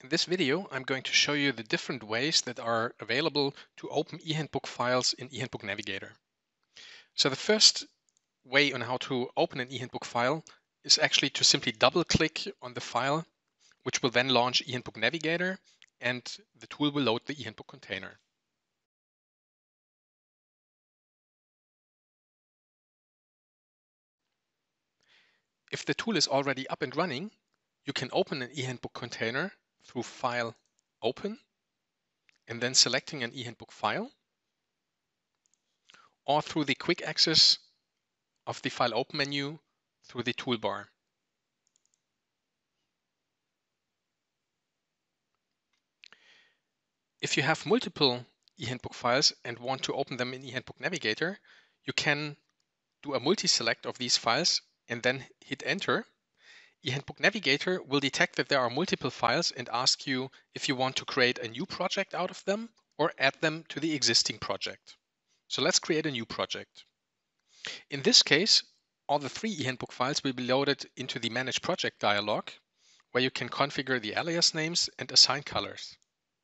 In this video, I'm going to show you the different ways that are available to open eHandbook files in eHandbook Navigator. So the first way on how to open an eHandbook file is actually to simply double-click on the file, which will then launch eHandbook Navigator, and the tool will load the eHandbook container. If the tool is already up and running, you can open an eHandbook container through File, Open, and then selecting an eHandbook file, or through the quick access of the File Open menu through the toolbar. If you have multiple eHandbook files and want to open them in eHandbook Navigator, you can do a multi-select of these files and then hit enter. eHandbook Navigator will detect that there are multiple files and ask you if you want to create a new project out of them or add them to the existing project. So let's create a new project. In this case, all the 3 eHandbook files will be loaded into the Manage Project dialog, where you can configure the alias names and assign colors.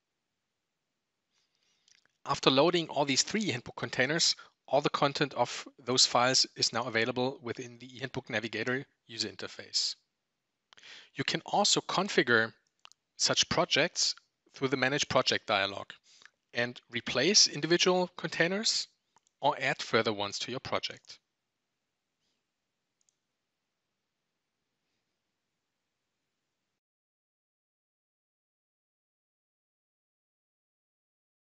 After loading all these 3 eHandbook containers, all the content of those files is now available within the eHandbook Navigator user interface. You can also configure such projects through the Manage Project dialog and replace individual containers or add further ones to your project.